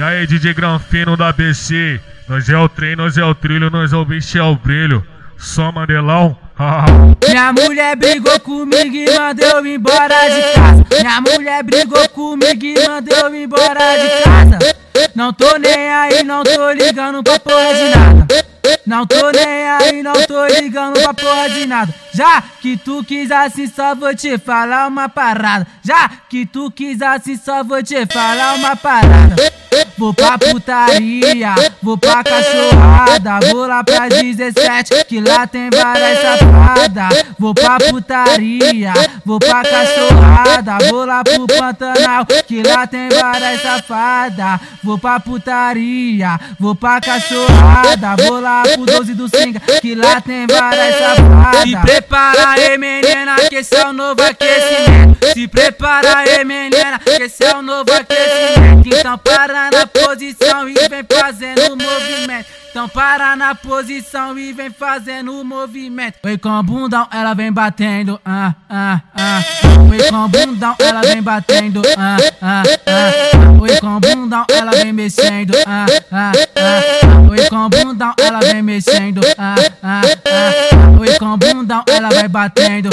E aí, DJ Granfino da BC, nós é o trem, nós é o trilho, nós é o bicho, é o brilho. Só Mandelão, Minha mulher brigou comigo e mandou eu embora de casa. Minha mulher brigou comigo e mandou eu embora de casa. Não tô nem aí, não tô ligando pra porra de nada. Não tô nem aí, não tô ligando pra porra de nada. Já que tu quis assim, só vou te falar uma parada. Já que tu quis assim, só vou te falar uma parada. Vou pra putaria, vou pra cachorrada, vou lá pra 17, que lá tem várias safadas. Vou pra putaria, vou pra cachorrada, vou lá pro Pantanal, que lá tem várias safadas. Vou pra putaria, vou pra cachorrada, vou lá pro 12 do Singa, que lá tem várias safadas. Se prepara aí, menina, que esse é o novo aquecimento. Se prepara aí, menina, que esse é o novo aquecimento. Então para na posição e vem fazendo o movimento. Então para na posição e vem fazendo o movimento. Oi com o bundão, ela vem batendo. Oi com o bundão, ela vem batendo. Oi com o bundão, ela vem mexendo. Oi com o bundão, ela vem mexendo. Oi com o bundão, ela vai batendo.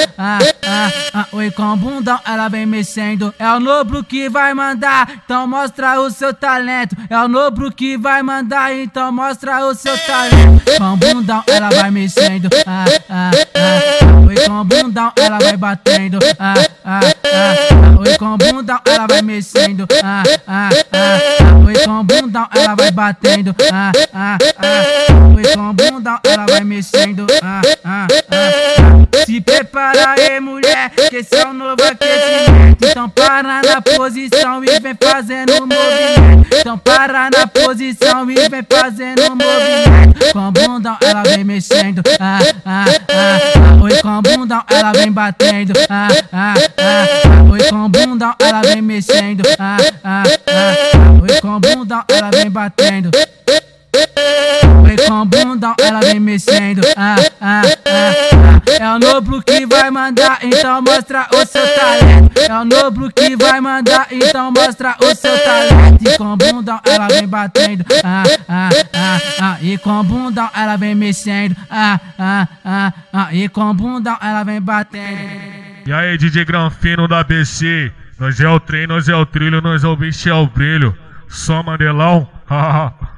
Oi com o bundão, ela vem mexendo. É o Nobro que vai mandar, então mostra o seu talento. É o Nobro que vai mandar, então mostra o seu talento. Com o bundão, ela vai mexendo. Oi com o bundão, ela vai batendo. Oi com o bundão, ela vai mexendo. Oi com o bundão, ela vai batendo. Oi com o bundão, ela vai mexendo. Se prepara aí, mulher, que esse é o novo aquecimento. Então para na posição e vem fazendo o movimento. Então para na posição e vem fazendo o movimento. Com o bundão, ela vem mexendo. Oi com o bundão, ela vem batendo. Oi com o bundão, ela vem mexendo. Oi com o bundão, ela vem batendo. Oi com o bundão, ela vem mexendo. É o Nobro que vai mandar, então mostra o seu talento. É o Nobro que vai mandar, então mostra o seu talento. E com o bundão, ela vem batendo. E com o bundão, ela vem mexendo. E com o bundão, ela vem batendo. E aí, DJ Granfino da BC, nós é o trem, nós é o trilho, nós é o bicho, é o brilho. Só Mandelão,